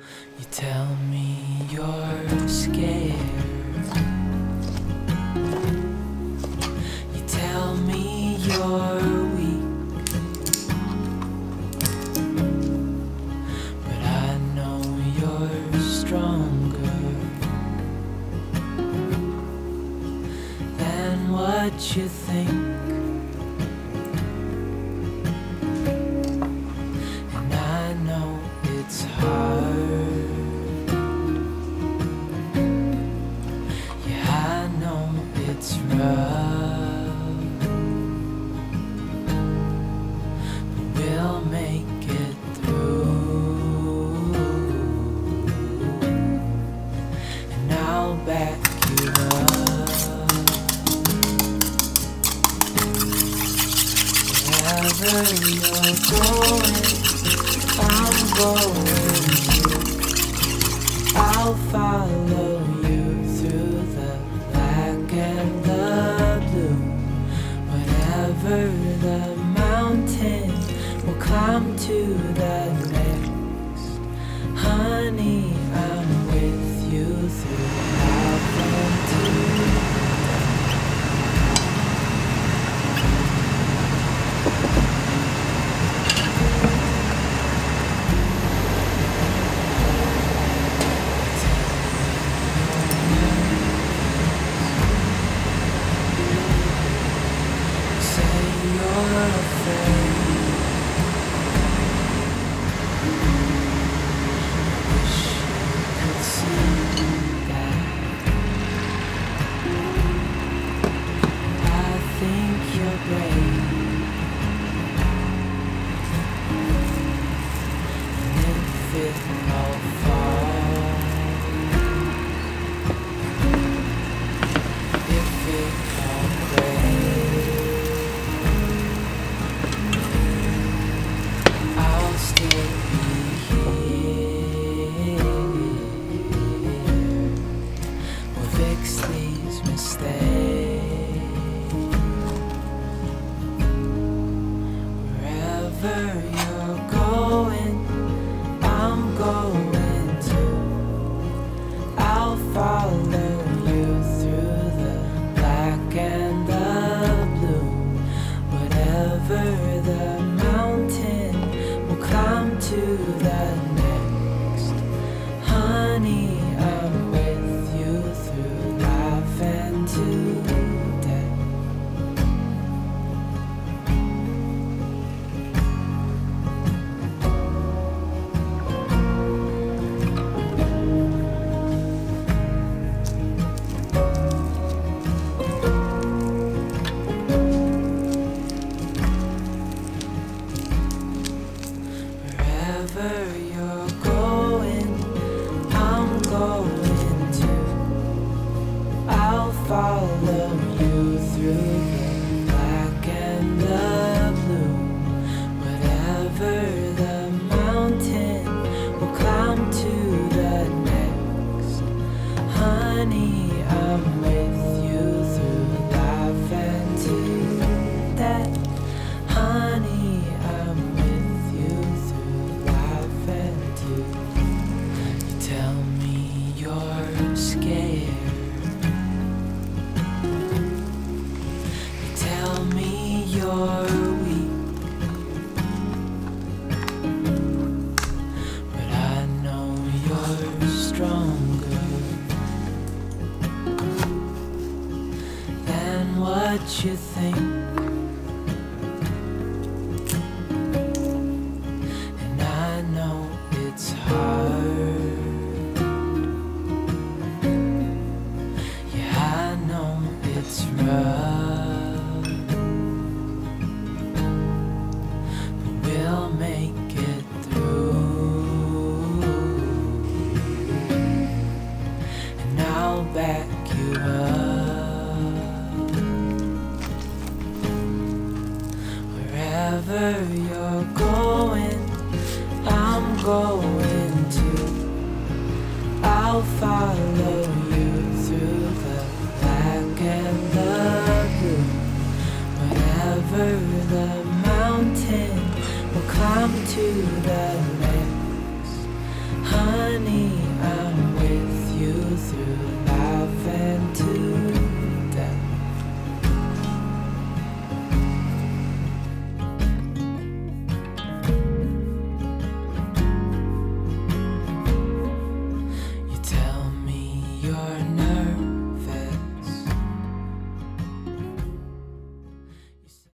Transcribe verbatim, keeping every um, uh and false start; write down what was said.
You tell me you're scared. You tell me you're weak, but I know you're stronger than what you think. And I know it's hard. It's rough, but we'll make it through, and I'll back you up. Wherever you're going, I'm going to. I'll follow you through the black and the blue. Whatever the mountain, we'll climb to the next. Honey, I'm with you through life and to what you think. And I know it's hard. Yeah, I know it's rough, but we'll make it through, and I'll back you up. Wherever you're going, I'm going to. I'll follow you through the black and the blue. Whatever the mountain, we'll climb to the next. honey, I'm with you through life and to death. You tell me you're